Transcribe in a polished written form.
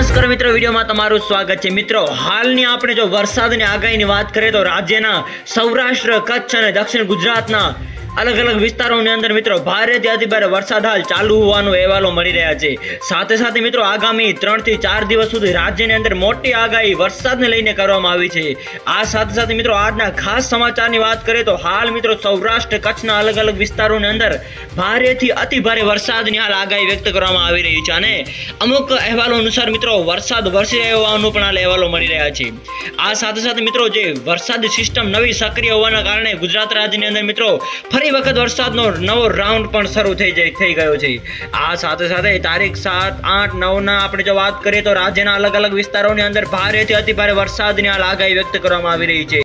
નમસ્કાર મિત્રો, વિડીયોમાં તમારું સ્વાગત છે। મિત્રો, હાલની આપણે જો વરસાદની આગાહીની વાત કરીએ તો રાજ્યના સૌરાષ્ટ્ર, કચ્છ અને દક્ષિણ ગુજરાતના अलग अलग विस्तारों ने अंदर मित्रों भारेથી अति भारे वरसाद हाल चालू होવાનો અહેવાલો મળી રહ્યા છે। સાથે સાથે મિત્રો આગામી 3 થી 4 દિવસ સુધી રાજ્યની અંદર મોટી આગાહી વરસાદને લઈને કરવામાં આવી છે। આ સાથે સાથે મિત્રો આજના ખાસ સમાચારની વાત કરીએ તો હાલ મિત્રો સૌરાષ્ટ્ર, કચ્છના અલગ અલગ વિસ્તારોની અંદર ભારેથી અતિ ભારે વરસાદની હાલ આગાહી વ્યક્ત કરવામાં આવી રહી છે અને અમુક અહેવાલો અનુસાર મિત્રો વરસાદ વરસી રહ્યો હોવાનું પણ હાલ અહેવાલો મળી રહ્યા છે। આ સાથે સાથે મિત્રો જે વરસાદી સિસ્ટમ નવી સક્રિય હોવાના કારણે ગુજરાત રાજ્યની અંદર મિત્રો ફરી વખત વરસાદનો નવો રાઉન્ડ પણ શરૂ થઈ ગયો છે। આ સાથે સાથે તારીખ 7, 8, 9 ના આપણે જો વાત કરીએ તો રાજ્યના અલગ અલગ વિસ્તારોની અંદર ભારેથી અતિ ભારે વરસાદની હાલ આગાહી વ્યક્ત કરવામાં આવી રહી છે।